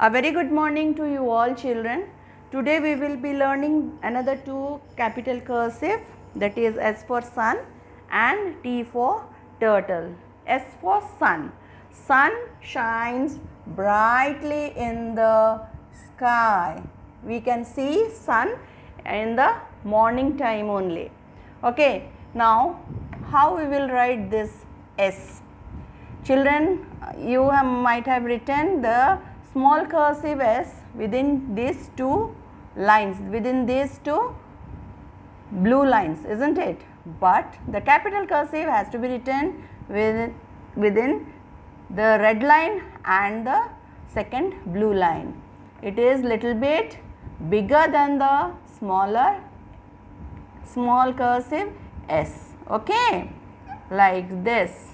A very good morning to you all children. Today we will be learning another two capital cursive, that is S for sun and T for turtle. S for sun. Sun shines brightly in the sky. We can see sun in the morning time only. Okay, now how we will write this S? Children, you might have written the small cursive S within these two lines, within these two blue lines, isn't it? But the capital cursive has to be written within the red line and the second blue line. It is little bit bigger than the small cursive S. Okay, like this.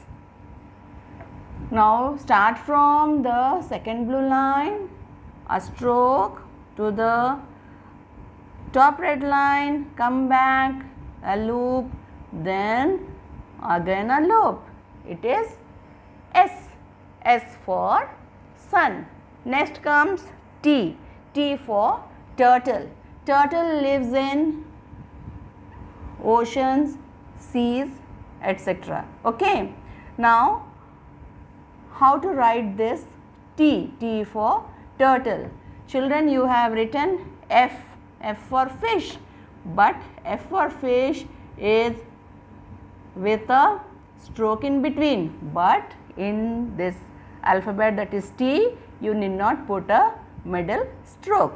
Now start from the second blue line, a stroke to the top red line, come back, a loop, then again a loop. It is S. S for sun. Next comes T. T for turtle. Turtle lives in oceans, seas, etc. Okay. Now how to write this T? T for turtle. Children, you have written F. F for fish. But F for fish is with a stroke in between. But in this alphabet, that is T, you need not put a middle stroke.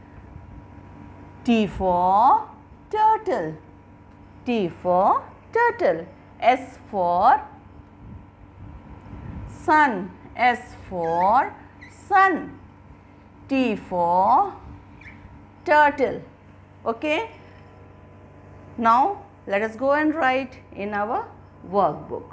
T for turtle. T for turtle. S for sun. S for sun. T for turtle. Okay. Now let us go and write in our workbook.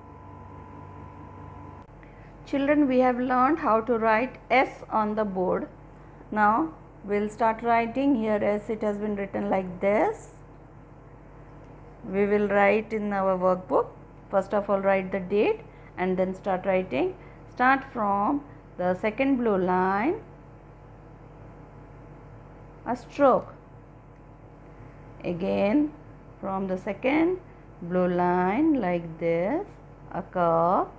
Children, we have learned how to write S on the board. Now we will start writing. Here S, it has been written like this. We will write in our workbook. First of all, write the date and then start writing. Start from the second blue line, a stroke. Again from the second blue line like this, a curve.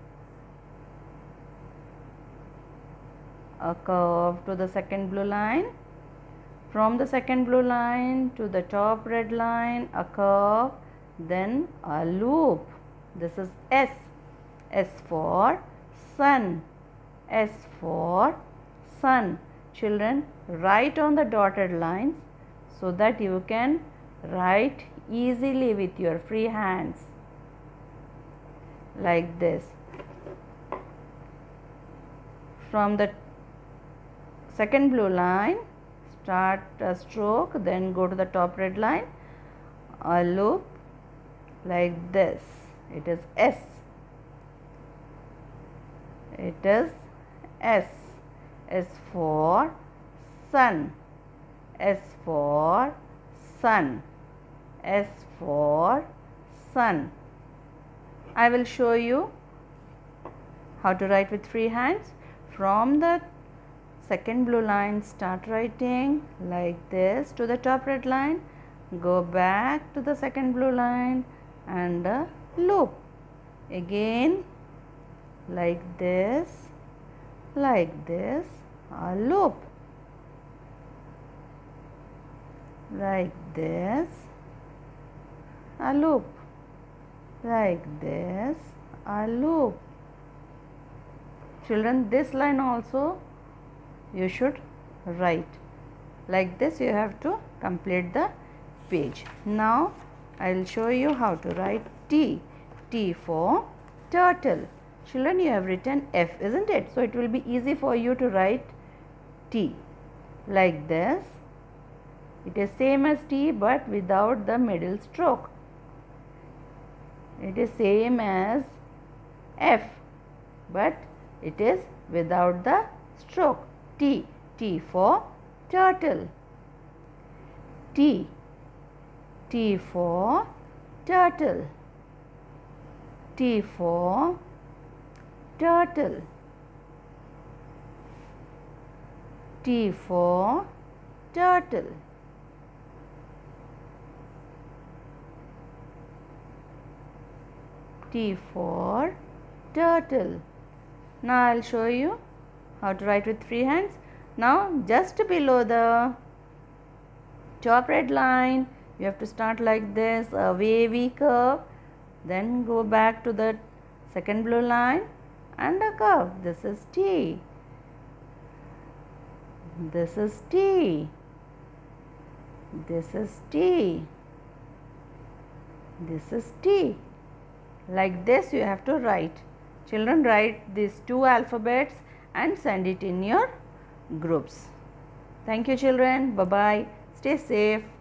A curve to the second blue line. From the second blue line to the top red line, a curve, then a loop. This is S. S for sun. S for sun. Children, write on the dotted lines so that you can write easily with your free hands. Like this. From the second blue line, start a stroke, then go to the top red line, a loop like this. It is S. It is S. S for sun. S for sun. S for sun. I will show you how to write with free hands. From the second blue line, start writing like this to the top red line. Go back to the second blue line and a loop. Again like this, a loop. Like this, a loop. Like this, a loop. Children, this line also you should write. Like this you have to complete the page. Now I will show you how to write T. T for turtle. Children, you have written F, isn't it? So it will be easy for you to write T. Like this. It is same as T but without the middle stroke. It is same as F but it is without the stroke. T. T for turtle. T. T for turtle. T for turtle. T for turtle. T for turtle. Now I will show you how to write with free hands. Now just below the top red line, you have to start like this, a wavy curve, then go back to the second blue line and a curve. This is T. This is T. This is T. This is T. Like this you have to write. Children, write these two alphabets and send it in your groups. Thank you children. Bye bye. Stay safe.